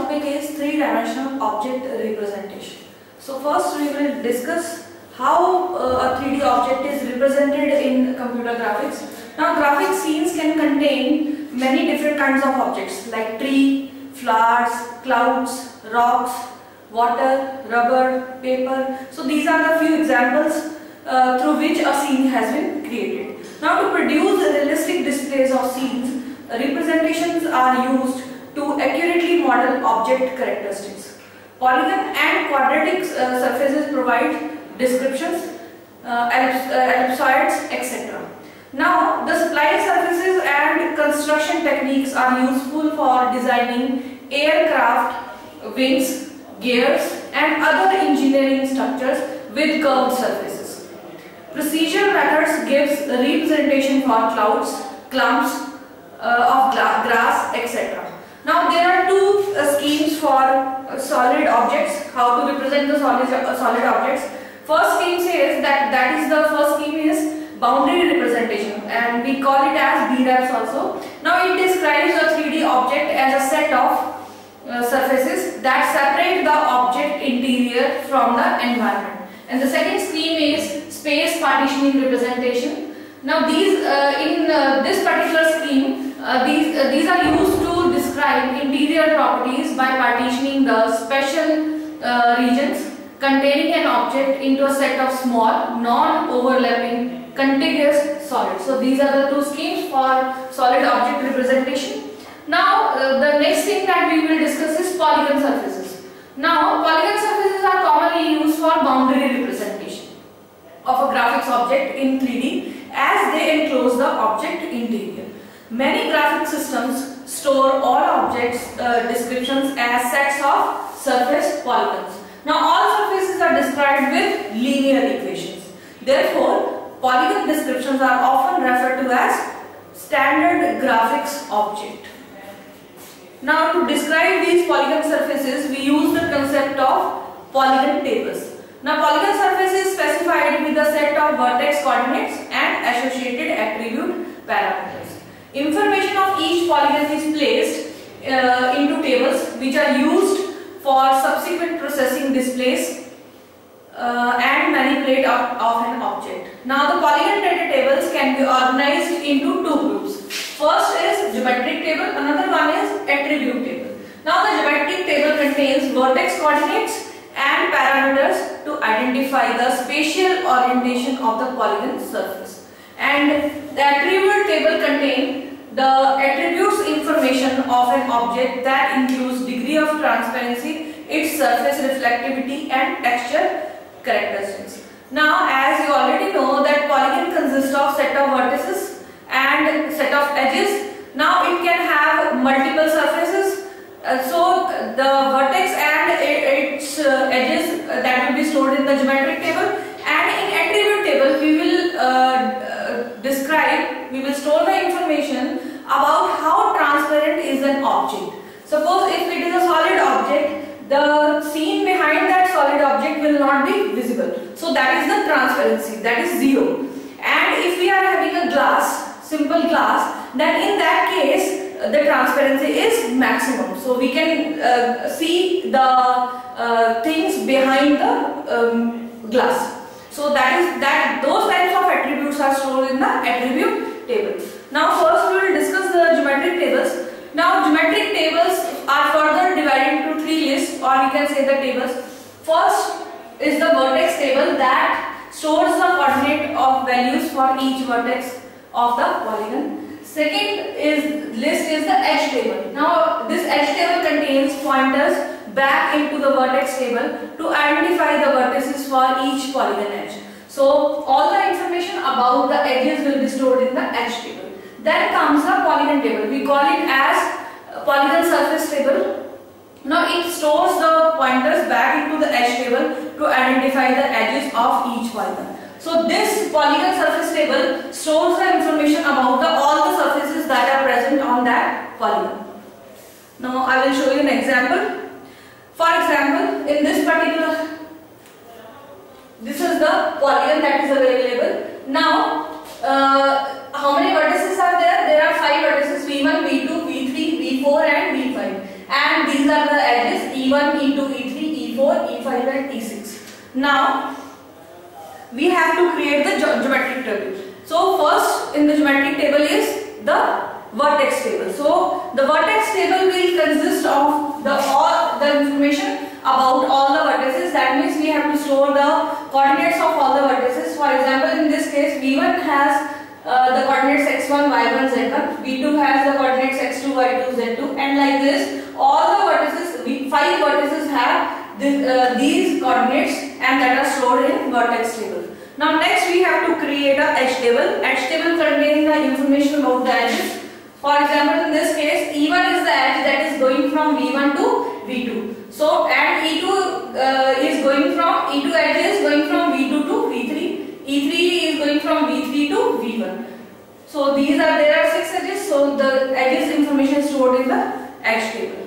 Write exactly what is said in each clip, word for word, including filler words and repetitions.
topic is three-dimensional object representation. So first we will discuss how uh, a three D object is represented in computer graphics. Now graphic scenes can contain many different kinds of objects like tree, flowers, clouds, rocks, water, rubber, paper. So these are the few examples uh, through which a scene has been created. Now to produce realistic displays of scenes, representations are used to accurately model object characteristics. Polygon and quadratic uh, surfaces provide descriptions, uh, ellips uh, ellipsoids, et cetera. Now, the spline surfaces and construction techniques are useful for designing aircraft, wings, gears, and other engineering structures with curved surfaces. Procedure methods gives representation for clouds, clumps uh, of grass, et cetera. Now there are two uh, schemes for uh, solid objects, how to represent the solid, uh, solid objects. First scheme says that, that is the first scheme is boundary representation, and we call it as B RAPS also. Now it describes a three D object as a set of uh, surfaces that separate the object interior from the environment. And the second scheme is space partitioning representation. Now these, uh, in uh, this particular scheme, uh, these, uh, these are used to describe interior properties by partitioning the special uh, regions containing an object into a set of small, non-overlapping, contiguous solids. So these are the two schemes for solid object representation. Now uh, the next thing that we will discuss is polygon surfaces. Now polygon surfaces are commonly used for boundary representation of a graphics object in three D as they enclose the object interior. Many graphic systems store all objects uh, descriptions as sets of surface polygons. Now all surfaces are described with linear equations. Therefore, polygon descriptions are often referred to as standard graphics object. Now to describe these polygon surfaces, we use the concept of polygon tables. Now polygon surface is specified with a set of vertex coordinates and associated attribute parameters. Information of each polygon is placed uh, into tables which are used for subsequent processing displays uh, and manipulate of, of an object. Now the polygon data tables can be organized into two groups. First is geometric table, another one is attribute table. Now the geometric table contains vertex coordinates and parameters to identify the spatial orientation of the polygon surface. And the attribute table contains the attributes information of an object that includes degree of transparency, its surface reflectivity and texture characteristics. Now as you already know that polygon consists of set of vertices and set of edges. Now it can have multiple surfaces. Uh, so the vertex and its uh, edges uh, that will be stored in the geometric table, and in attribute table we will uh, uh, describe, we will store the information about how transparent is an object. Suppose if it is a solid object, the scene behind that solid object will not be visible. So that is the transparency, that is zero. And if we are having a glass, simple glass, then in that case the transparency is maximum. So we can uh, see the uh, things behind the um, glass. So that is that those types of attributes are stored in the attribute table. Now first we will discuss the geometric tables. Now geometric tables are further divided into three lists, or we can say the tables. First is the vertex table that stores the coordinate of values for each vertex of the polygon. Second is list is the edge table. Now this edge table contains pointers back into the vertex table to identify the vertices for each polygon edge. So all the information about the edges will be stored in the edge table. Then comes the polygon table. We call it as polygon surface table. Now it stores the pointers back into the edge table to identify the edges of each polygon. So this polygon surface table stores the information about the, all the surfaces that are present on that polygon. Now I will show you an example. For example, in this particular, this is the polygon that is available. Now, uh, how many vertices are there? There are five vertices, V one, V two, V three, V four and V five. and these are the edges E one, E two, E three, E four, E five and E six. Now we have to create the ge geometric table. So first in the geometric table is the vertex table. So the vertex table will consist of the all the information about all the vertices. That means we have to store the coordinates of all the vertices. For example, in this case V one has uh, the coordinates x one, y one, z one, V two has the coordinates x two, y two, z two, and like this all the vertices, we, five vertices have this, uh, these coordinates and that are stored in vertex table. Now next we have to create a edge table. Edge table contains the information about the edges. For example, in this case E one is the edge that is going from V one to V two. So and E two uh, is going from E two edge is going from V two to V three. E three is going from V three to V one. So these are there are six edges. So the edges information stored in the edge table.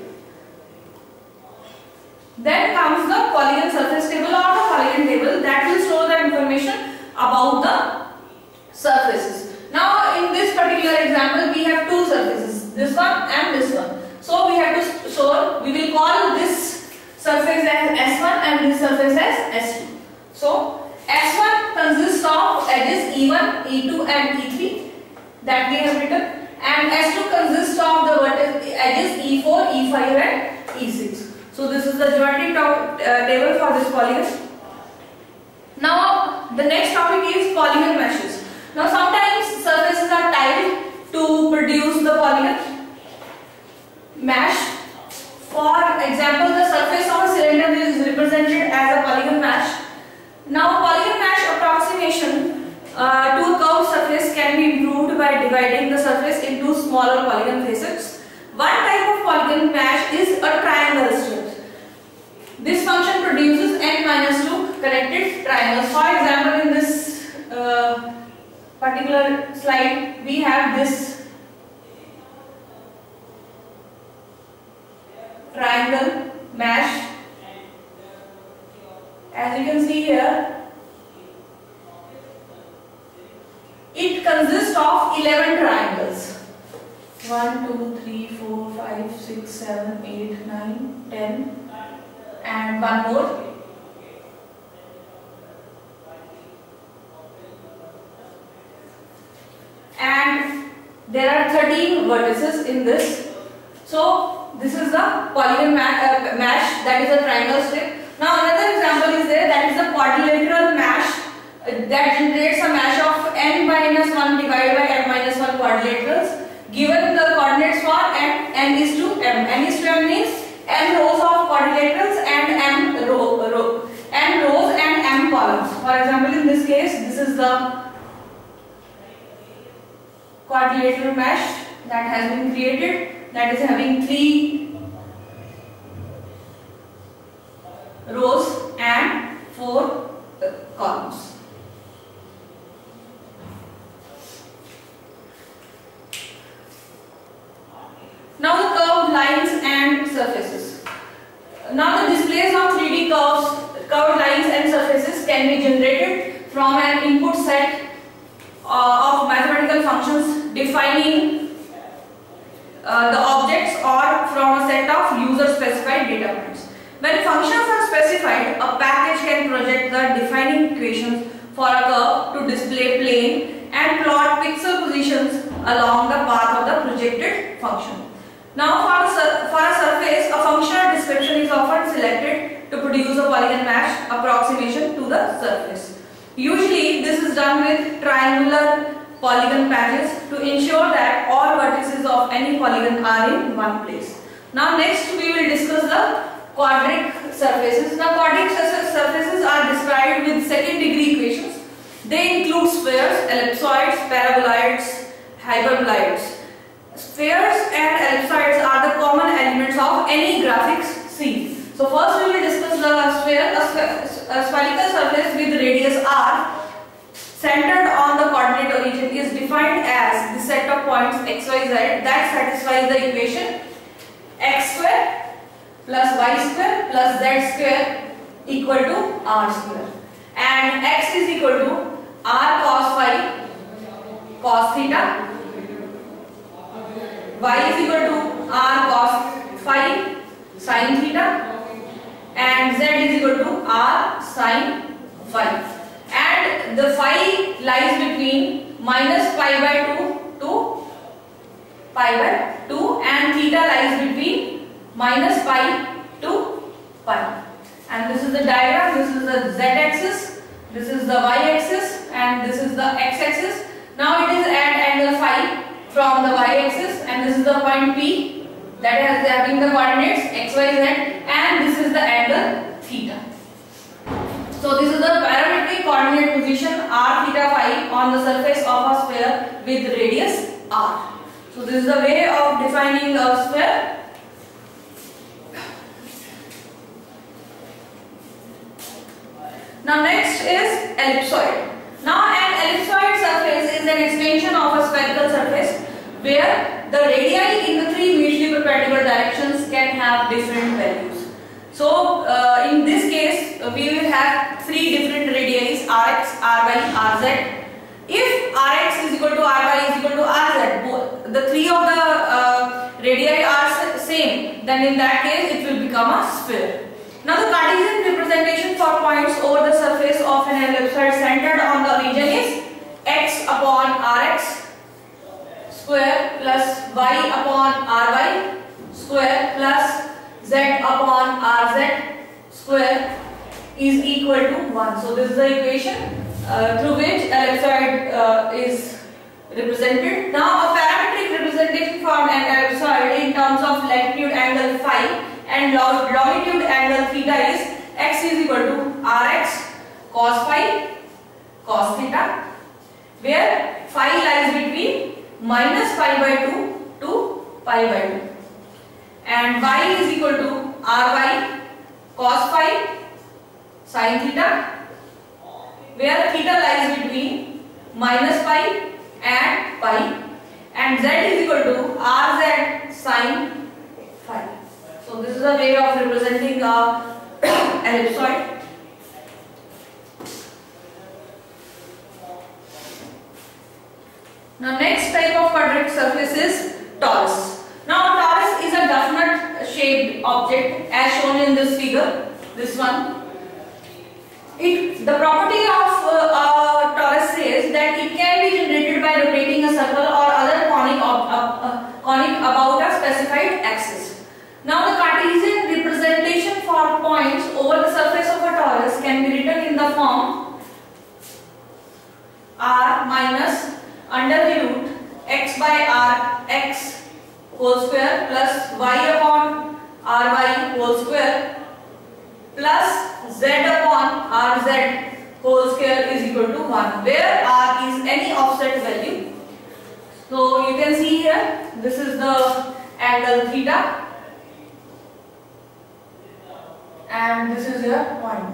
Then comes the polygon surface table or the polygon table that will store the information about the surfaces. Now in this particular example we have two surfaces, this one and this one. So we have to store, we will call this surface as S one and this surface as S two. So S one consists of edges E one, E two and E three that we have written, and S two consists of the edges E four, E five and E six. So this is the geometric uh, table for this polygon. Now the next topic is polygon meshes. Now sometimes surfaces are tiled to produce the polygon mesh. For example, the surface of a cylinder is represented as a polygon mesh. Now polygon mesh approximation uh, to a curved surface can be improved by dividing the surface into smaller polygon facets. One type of polygon mesh is a triangle strip. This function produces n minus two connected triangles. For example, in this uh, particular slide, we have this triangle mesh. As you can see here, it consists of eleven triangles. one, two, three, four, five, six, seven, eight, nine, ten. And one more. And there are thirteen vertices in this. So this is the polygon mesh, that is a triangle strip. Now another example is there, that is the quadrilateral mesh that generates a mesh of n minus one divided by n minus one quadrilaterals. Given the coordinates for n, n is to m. n is to m means n rows of quadrilaterals and m row, row, n rows and m columns. For example, in this case, this is the quadrilateral mesh that has been created, that is having three rows and four columns. Now the curved lines and surfaces. Now the displays of three D curves, curved lines and surfaces can be generated from an input set uh, of mathematical functions defining uh, the objects or from a set of user specified data points. When functions are specified, a package can project the defining equations for a curve to display plane and plot pixel positions along the path of the projected function. Now for a, for a surface, a functional description is often selected to produce a polygon mesh approximation to the surface. Usually this is done with triangular polygon patches to ensure that all vertices of any polygon are in one place. Now next we will discuss the quadric surfaces. Now quadric surfaces are described with second degree equations. They include spheres, ellipsoids, paraboloids, hyperboloids. Spheres and ellipsoids are the common elements of any graphics seen. So first we will discuss the sphere. A spherical surface with radius r centered on the coordinate origin is defined as the set of points x, y, z that satisfies the equation x square plus y square plus z square equal to r square, and x is equal to r cos phi cos theta, y is equal to r cos phi sine theta and z is equal to r sine phi, and the phi lies between minus pi by two to pi by two and theta lies between minus pi to pi. And this is the diagram. This is the z axis, this is the y axis, and this is the x axis. Now it is at angle phi from the y axis, and this is the point P that has having the coordinates x, y, z, and this is the angle theta. So this is the parametric coordinate position r theta phi on the surface of a sphere with radius r. So this is the way of defining a sphere. Now next is ellipsoid. Now an ellipsoid surface is an extension of a spherical surface where the radii in the three mutually perpendicular directions can have different values. So uh, in this case uh, we will have three different radii, rx, ry, rz. If rx is equal to ry is equal to rz, both the three of the uh, radii are same, then in that case it will become a sphere. Now the Cartesian representation for points over the surface of an ellipsoid centered on the origin is x upon rx square plus y upon ry square plus z upon rz square is equal to one. So this is the equation uh, through which ellipsoid uh, is represented. Now a parametric representation for an ellipsoid in terms of latitude angle phi and longitude angle theta is x is equal to rx cos phi cos theta, where phi lies between minus pi by two to pi by two, and y is equal to ry cos phi sin theta, where theta lies between minus pi and pi, and z is equal to rz sin phi. So this is a way of representing a ellipsoid. Now next type of quadratic surface is torus. Now a torus is a definite shaped object as shown in this figure, this one. It, the property of uh, a torus says that it can be generated by rotating a circle or other conic, ob, uh, uh, conic about a specified axis. Now the Cartesian representation for points over the surface of a torus can be written in the form r minus under root x by r x whole square plus y upon ry whole square plus z upon rz whole square is equal to one, where r is any offset value. So you can see here, this is the angle theta and this is your point.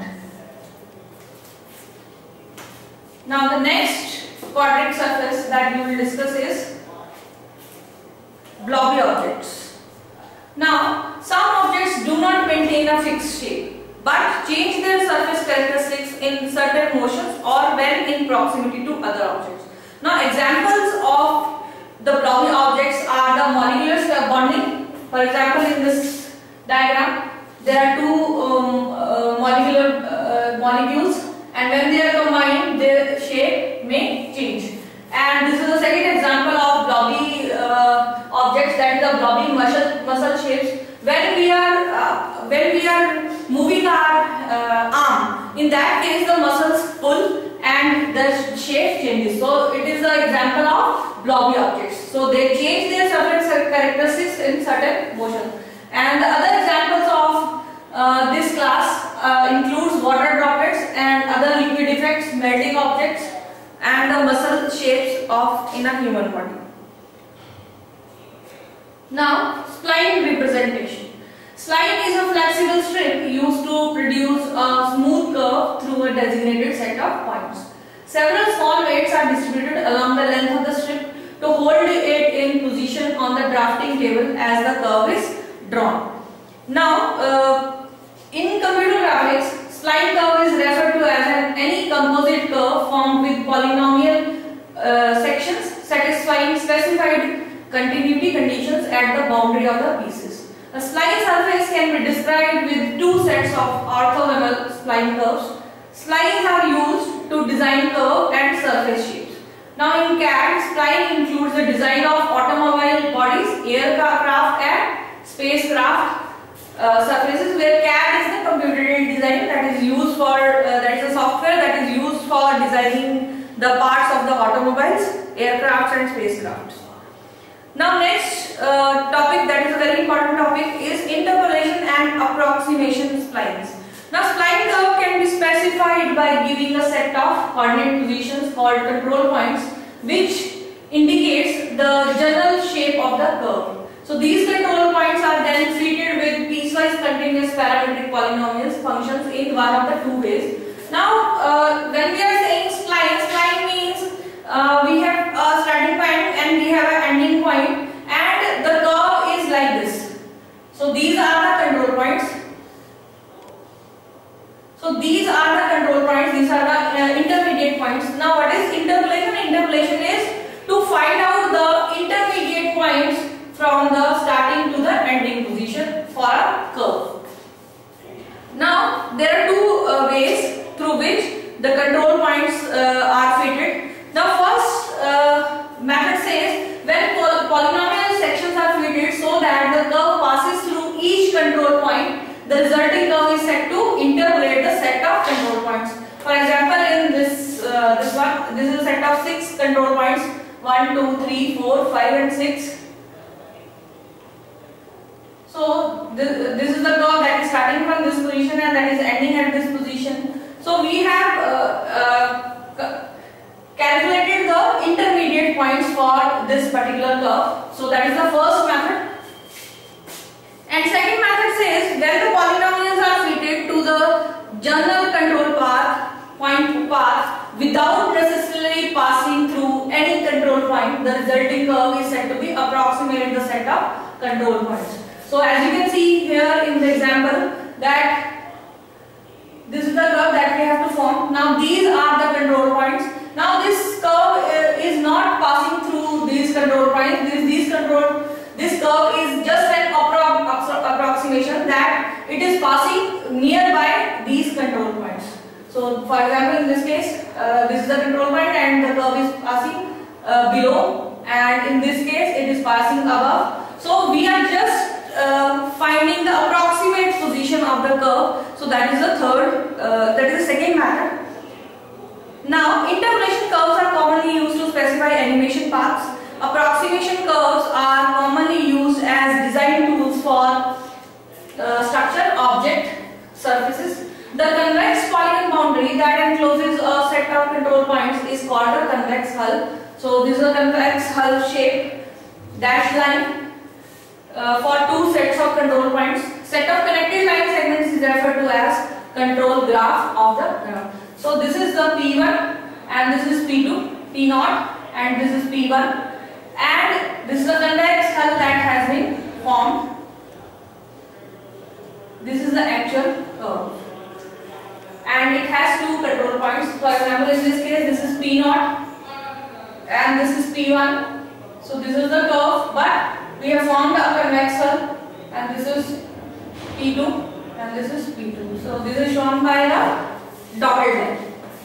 Now the next quadratic surface that we will discuss is blobby objects. Now some objects do not maintain a fixed shape but change their surface characteristics in certain motions or when in proximity to other objects. Now examples of the blobby objects are the molecular bonding. For example, in this diagram there are two um, uh, molecular uh, molecules, and when they are combined their shape may change. And this is the second example of blobby uh, objects, that is the blobby muscle muscle shapes. When we are uh, when we are moving our uh, arm, in that case the muscles pull and the shape changes. So it is the example of blobby objects. So they change their surface characteristics in certain motion. And the other examples of uh, this class uh, includes water droplets and other liquid effects, melting objects, and the muscle shapes of in a human body. Now, spline representation. Spline is a flexible strip used to produce a smooth curve through a designated set of points. Several small weights are distributed along the length of the strip to hold it in position on the drafting table as the curve is drawn. Now, uh, in computer graphics, spline curve is referred to as an any composite curve formed with polynomial uh, sections satisfying specified continuity conditions at the boundary of the pieces. A spline surface can be described with two sets of orthogonal spline curves. Splines are used to design curve and surface shapes. Now in C A D, spline includes the design of automobile bodies, aircraft and spacecraft uh, surfaces, where C A D is the computer-aided design that is used for, uh, that is a software that is used for designing the parts of the automobiles, aircrafts and spacecrafts. Now next uh, topic, that is a very important topic, is interpolation and approximation splines. Now spline curve can be specified by giving a set of coordinate positions called control points, which indicates the general shape of the curve. So these control points are then treated with piecewise continuous parametric polynomials functions in one of the two ways. Now uh, when we are saying spline, spline means uh, we have a starting point and we have an ending point, and the curve is like this. So these are the control points. So these are the control points, these are the uh, intermediate points. Now what is interpolation? Interpolation is to find out the intermediate points from the starting to the ending position for a curve. Now there are two uh, ways through which the control points uh, are fitted. Now first uh, method says when poly polynomial sections are fitted so that the curve passes through each control point, the resulting curve is said to interpolate the set of control points. For example, in this uh, this one, this is a set of six control points: one, two, three, four, five, and six. So this, this is the curve that is starting from this position and that is ending at this position. So we have uh, uh, calculated the intermediate points for this particular curve. So that is the first method. And second method says when the polynomials are fitted to the general control path, point path, without necessarily passing through any control point, the resulting curve is said to be approximating the set of control points. So as you can see here in the example, that this is the curve that we have to form. Now these are the control points. Now this curve uh, is not passing through these control points. This, these control, this curve is just an appro approximation that it is passing nearby these control points. So for example, in this case, uh, this is the control point and the curve is passing uh, below, and in this case it is passing above. So we are just uh, finding the approximate position of the curve. So that is the third, uh, that is the second method. Now interpolation curves are commonly used to specify animation paths. Approximation curves are commonly used as design tools for uh, structure, object, surfaces. The convex polygon boundary that encloses a set of control points is called a convex hull. So this is a convex hull shape dashed line uh, for two sets of control points. Set of connected line segments is referred to as control graph of the graph. So this is the P one and this is P two, P zero and this is P one, and this is the convex hull that has been formed. This is the actual curve and it has two control points. For example, in this case this is P zero and this is P one. So this is the curve, but we have formed a convex hull and this is P two and this is P two. So this is shown by the dotted line.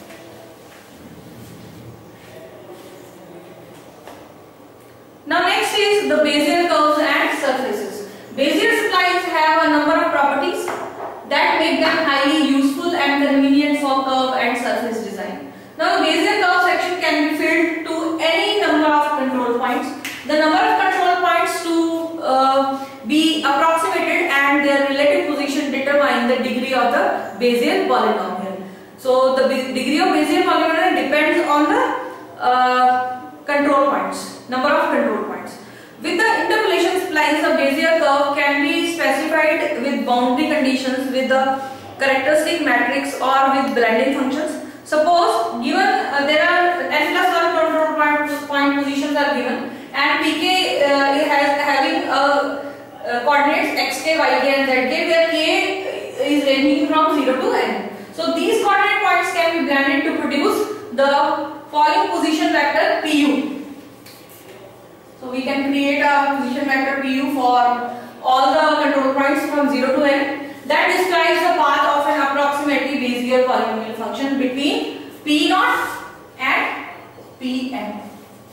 Now next is the Bezier curves and surfaces. Bezier splines have a number of properties that make them highly useful and convenient for curve and surface design. Now the Bezier curve section can be filled to any number of control points. The number of control points to uh, be approximated and their relative position determine the degree of the Bezier polynomial. So the degree of Bezier polynomial depends on the uh, control points, number of control points. With the interpolation splines, the Bezier curve can be specified with boundary conditions, with the characteristic matrix, or with blending functions. Suppose given uh, there are n plus one control point, point positions are given, and pk uh, has having a uh, coordinates xk, yk, and zk, where k is ranging from zero to n. So these coordinate points can be blended to produce the following position vector pu. So we can create a position vector pu for all the control points from zero to n, that describes the path of an approximately Bezier polynomial function between P naught and Pn.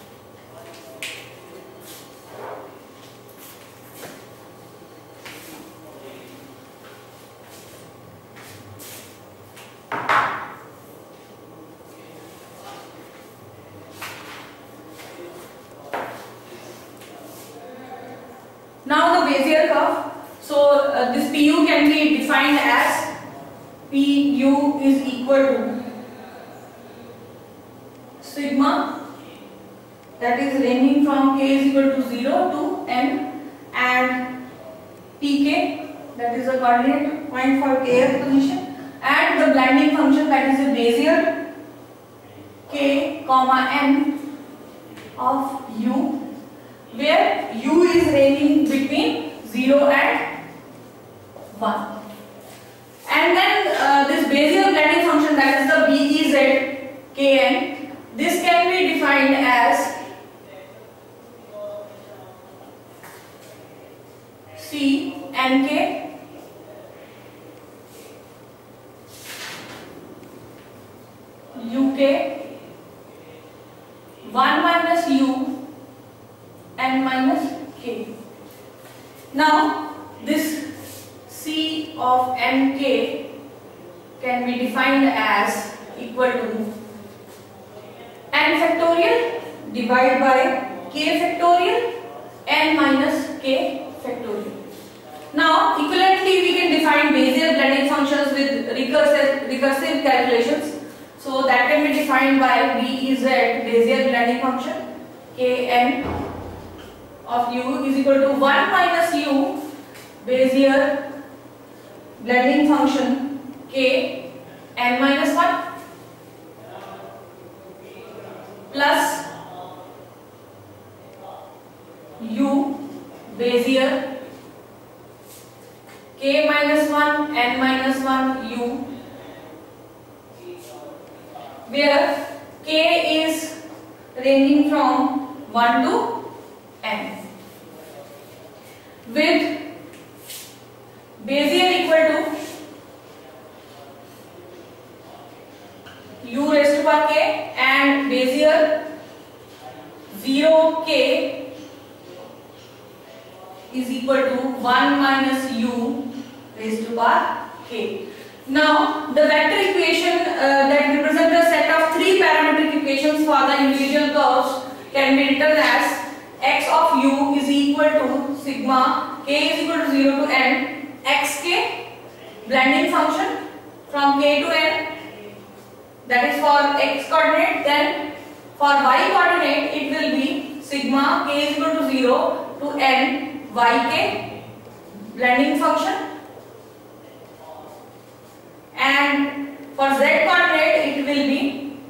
Now the Bezier curve. So uh, this Pu can be defined as Pu is equal to sigma, that is ranging from k is equal to zero to n, and Pk, that is the coordinate point for kth position, and the blending function, that is the Bezier k comma n of u, where u is ranging between zero and one. And then uh, this Bezier blending function, that is the Bez kn, this can be defined as C nk uk one minus u n minus k. Now this C of nk can be defined as equal to n factorial divided by k factorial n minus k factorial. Now equivalently we can define Bezier blending functions with recursive, recursive calculations. So that can be defined by Bez Bezier blending function kn of u is equal to one minus u Bezier blending function k n minus one plus u Bezier k minus one n minus one u, where k is ranging from one to n, with Bezier equal to u raised to power k and Bezier zero k is equal to one minus u raised to power k. Now the vector equation uh, that represents a set of three parametric equations for the individual curves can be written as x of u is equal to sigma k is equal to zero to n xk blending function from k to n, that is for x coordinate. Then for y coordinate it will be sigma k is equal to zero to n yk blending function, and for z coordinate it will be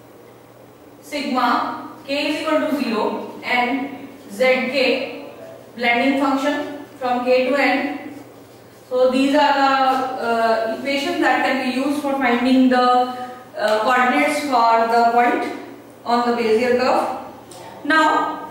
sigma k is equal to zero and zk blending function from k to n. So these are the uh, equations that can be used for finding the uh, coordinates for the point on the Bezier curve. Now,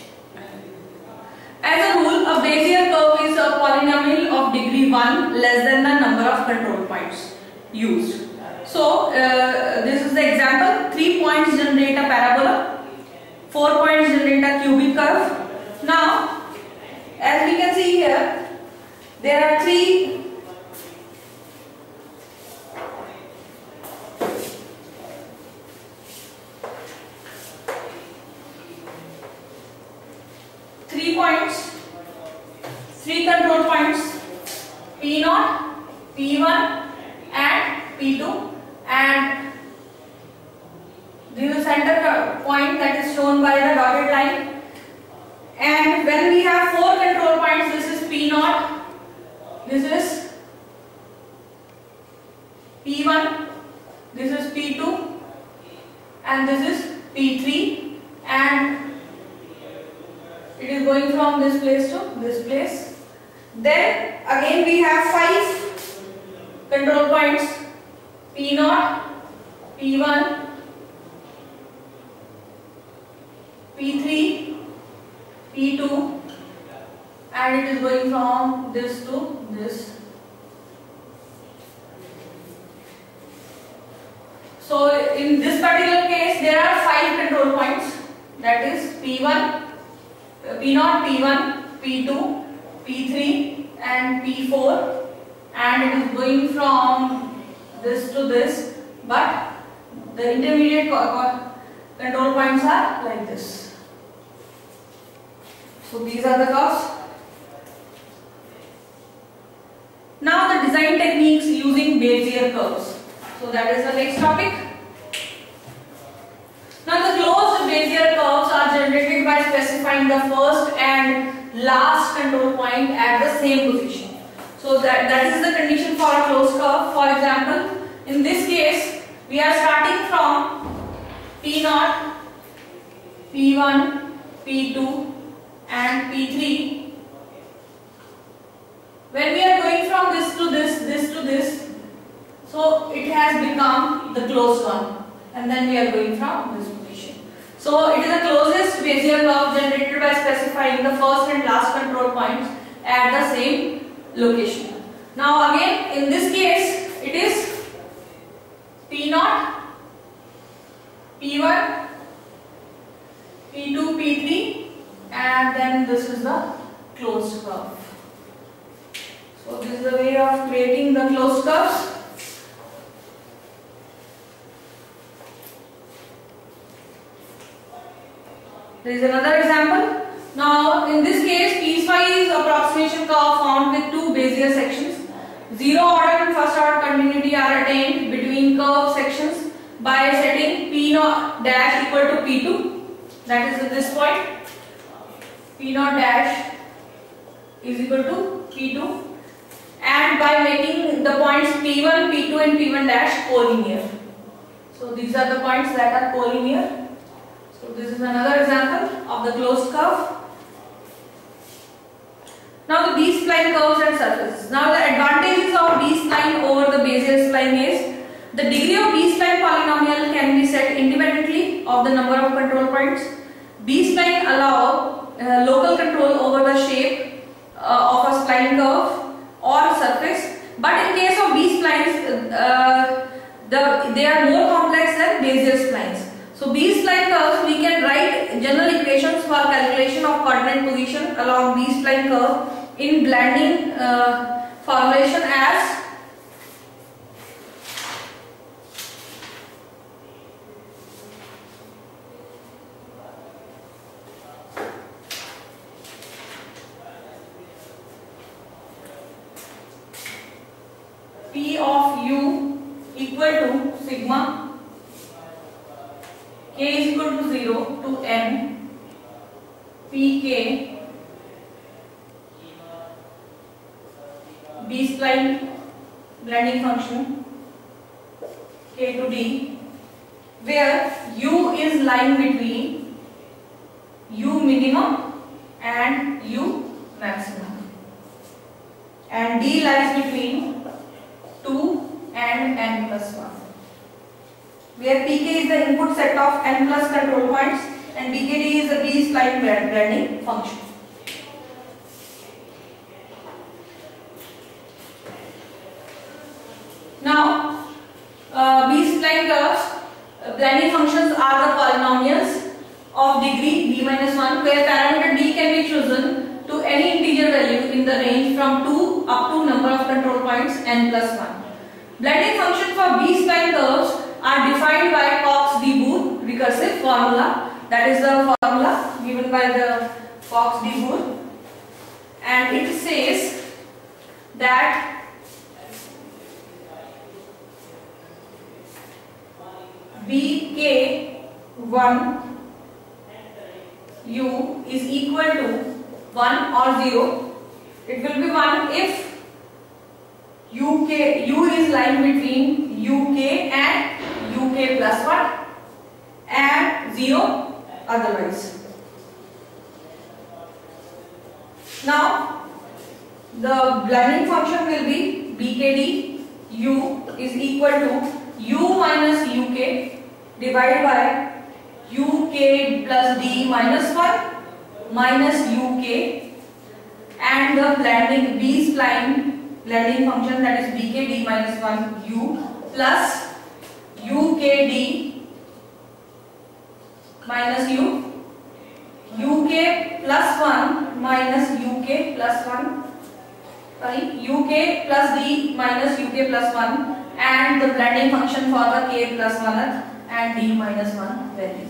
as a rule, a Bezier curve is a polynomial of degree one less than the number of control points used. So uh, this is the example: three points generate a parabola, four points generate a cubic curve. Now, as we can see here, there are three three points, three control points, P zero, P one and P two, and this is the center point that is shown by the dotted line. And when we have four control points, this is P zero, this is P one, this is P two and this is P three, and it is going from this place to this place. Then again we have five control points: P zero, P one, P three, P two and it is going from this to this. So in this particular case there are five control points, that is P one, P zero, P one, P two, P three and P four, and it is going from this to this, but the intermediate control points are like this. So these are the curves. Now the design techniques using Bezier curves. So that is the next topic. Now the closed Bezier curves are generated by specifying the first and last control point at the same position. So that, that is the condition for a closed curve. For example, in this case, we are starting from P zero, P one, P two and P three. When we are going from this to this, this to this, so it has become the closed one, and then we are going from this position. So it is the closest Bezier curve generated by specifying the first and last control points at the same location. Now again, in this case, it is P zero, P one, P two, P three, and then this is the closed curve. So this is the way of creating the closed curves. There is another example. Now in this case, piecewise approximation curve found with two Bezier sections. Zero order and first order continuity are attained between curve sections by setting P zero dash equal to P two. That is at this point. P zero dash is equal to P two, and by making the points P one, P two and P one dash collinear. So these are the points that are collinear. So this is another example of the closed curve. Now the B-spline curves and surfaces. Now the advantages of B-spline over the Bezier spline is the degree of B-spline polynomial can be set independently of the number of control points. B-spline allow uh, local control over the shape uh, of a spline curve or surface, but in case of B-splines, uh, the, they are more complex than Bezier splines. So B-spline curves, we can write general equations for calculation of coordinate position along B-spline curve in blending uh, formulation as P of u equal to sigma k is equal to zero to n pk B-spline blending function k to d, where u is lying between u minimum and u maximum, and d lies between two and n plus one, where pk is the input set of n plus control points and bkd is the B-spline blending function. Now, uh, B-spline curves uh, blending functions are the polynomials of degree d minus one, where parameter d can be chosen to any integer value in the range from two up to number of control points n plus one. Blending function for B-spline curves are defined by Cox-de Boer recursive formula. That is the formula given by the Cox-de Boer, and it says that B K one u is equal to one or zero. It will be one if uk u is lying between uk and uk plus one, and zero otherwise. Now the blending function will be B K D u is equal to u minus uk divided by uk plus d minus one minus uk and the blending B-spline blending function, that is B K D minus one U plus U K D minus U, U K plus one minus U K plus one, sorry, U K plus D minus U K plus one, and the blending function for the K plus one and D minus one value.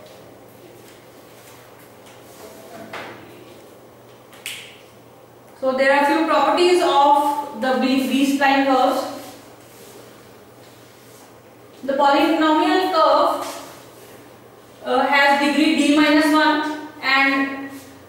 So there are few properties of the B-spline curves. The polynomial curve uh, has degree D minus one and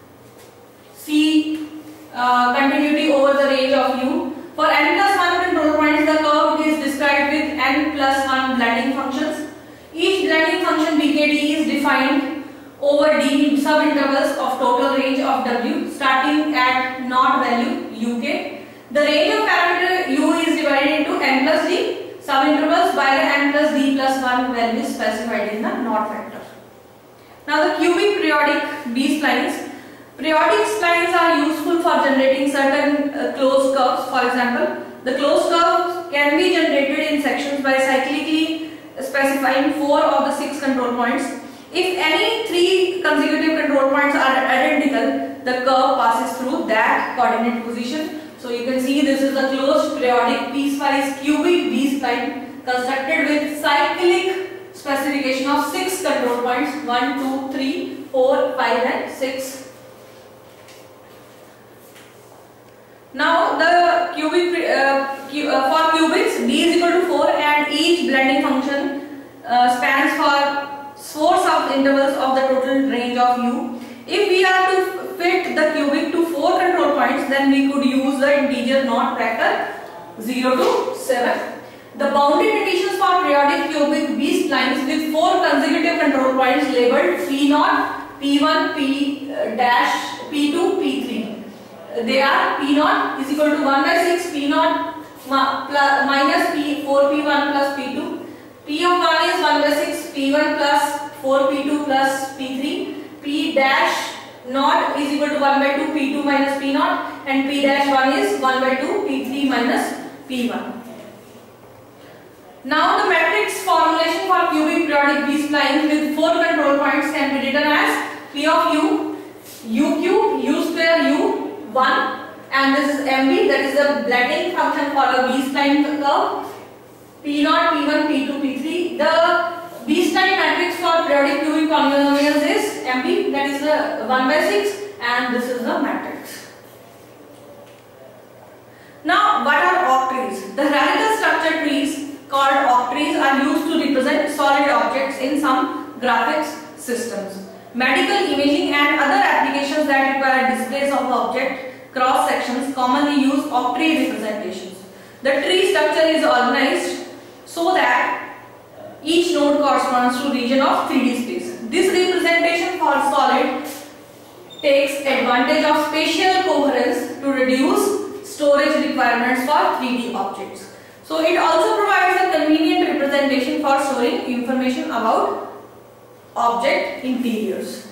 C uh, continuity over the range of U. For n plus one control points, the curve is described with n plus one blending functions. Each blending function B K D is defined over D subintervals of total range of W starting at naught value U K. The range of parameter U is divided into n plus D subintervals by the n plus D plus one value specified in the naught factor. Now the cubic periodic B-splines. Periodic splines are useful for generating certain uh, closed curves. For example, the closed curves can be generated in sections by cyclically specifying four of the six control points. If any three consecutive control points are identical, the curve passes through that coordinate position. So you can see this is a closed periodic piecewise cubic B-spline constructed with cyclic specification of six control points, one, two, three, four, five and six. Now the cubic uh, cu uh, for cubics, D is equal to four and each blending function uh, spans for four subintervals of the total range of U. If we are to fit the cubic to four control points, then we could use the integer naught factor zero to seven. The boundary conditions for periodic cubic B-splines with four consecutive control points labeled P naught, P one, P dash, P two, P three. They are P naught is equal to one by six, P naught plus minus P four P one plus P two. P of one is one by six, P one plus four P two plus P three. P dash naught is equal to one by two, P two minus P naught, and P dash one is one by two, P three minus P one. Now the matrix formulation for cubic periodic B-splines with four control points can be written as P of U, U cube, U square U, one, and this is M B, that is the blending function for a B-spline curve. P naught, P one, P two, P three. The B-spline matrix for periodic cubic polynomials is M B, that is the one by six, and this is the matrix. Now what are octrees? The hierarchical structure trees called octrees are used to represent solid objects in some graphics systems. Medical imaging and other applications that require displays of object cross sections commonly use octree representations. The tree structure is organized so that each node corresponds to region of three D space. This representation for solid takes advantage of spatial coherence to reduce storage requirements for three D objects. So it also provides a convenient representation for storing information about object interiors.